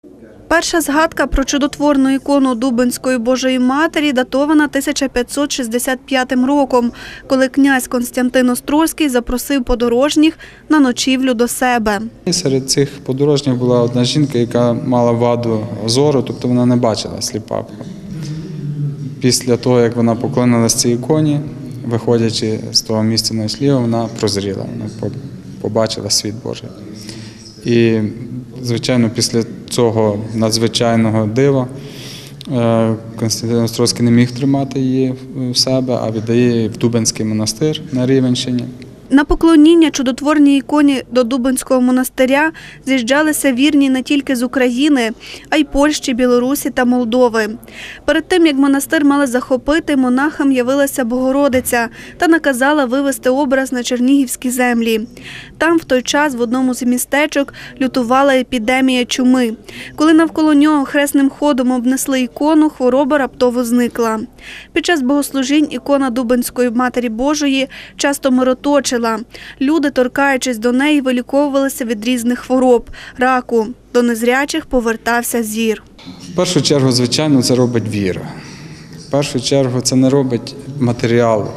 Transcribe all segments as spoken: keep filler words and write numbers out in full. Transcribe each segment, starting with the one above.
Перша згадка про чудотворну ікону Дубенської Божої Матері датована тисяча п'ятсот шістдесят п'ятим роком, коли князь Константин Острозький запросив подорожніх на ночівлю до себе. Серед цих подорожніх була одна жінка, яка мала ваду зору, тобто вона не бачила, сліпа. Після того, як вона поклонилася цій іконі, виходячи з того місця ночлігу, вона прозріла, вона побачила світ Божий. І, звичайно, після цього надзвичайного дива Константин Острозький не міг тримати її в себе, а віддає її в Дубенський монастир на Рівненщині. На поклоніння чудотворній іконі до Дубенського монастиря з'їжджалися вірні не тільки з України, а й Польщі, Білорусі та Молдови. Перед тим, як монастир мали захопити, монахам явилася Богородиця та наказала вивести образ на чернігівські землі. Там в той час в одному з містечок лютувала епідемія чуми. Коли навколо нього хресним ходом обнесли ікону, хвороба раптово зникла. Під час богослужінь ікона Дубенської Матері Божої часто мироточила. Люди, торкаючись до неї, виліковувалися від різних хвороб – раку. До незрячих повертався зір. В першу чергу, звичайно, це робить віра. В першу чергу це не робить матеріал,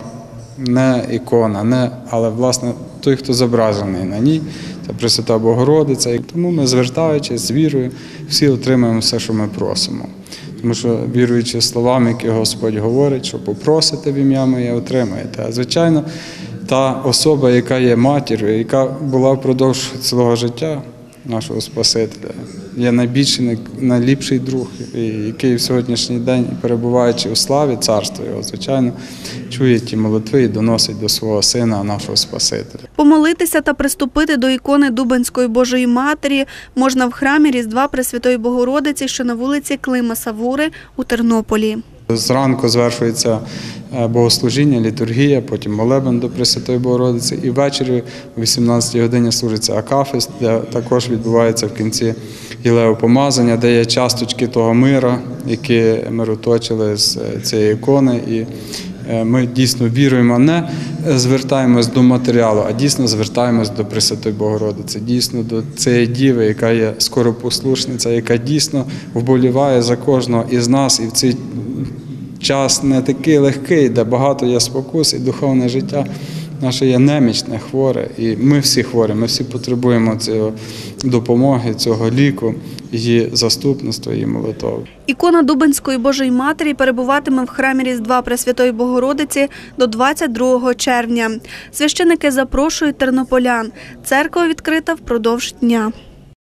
не ікона, не, але, власне, той, хто зображений на ній, це Пресвята Богородиця. І тому ми, звертаючись з вірою, всі отримаємо все, що ми просимо. Тому що, віруючи словами, які Господь говорить, що попросите в ім'я моє, отримаєте. А, звичайно, та особа, яка є матір'ю, яка була впродовж цілого життя нашого Спасителя, є найбільший, найліпший друг, який в сьогоднішній день, перебуваючи у славі царства його, звичайно, чує ті молитви і доносить до свого Сина, нашого Спасителя. Помолитися та приступити до ікони Дубенської Божої Матері можна в храмі Різдва Пресвятої Богородиці, що на вулиці Клима Савури у Тернополі. Зранку звершується богослужіння, літургія, потім молебен до Пресвятої Богородиці. І ввечері о вісімнадцятій годині служиться акафист, де також відбувається в кінці єлеопомазання, де є часточки того мира, які мироточили з цієї ікони. І ми дійсно віруємо, не звертаємось до матеріалу, а дійсно звертаємось до Пресвятої Богородиці, дійсно до цієї діви, яка є скоропослушниця, яка дійсно вболіває за кожного із нас. І в цей час не такий легкий, де багато є спокус, і духовне життя наше є немічне, хворе. І ми всі хворі, ми всі потребуємо цього допомоги, цього ліку, її заступництва, її молитов. Ікона Дубенської Божої Матері перебуватиме в храмі Різдва Пресвятої Богородиці до двадцять другого червня. Священики запрошують тернополян. Церква відкрита впродовж дня.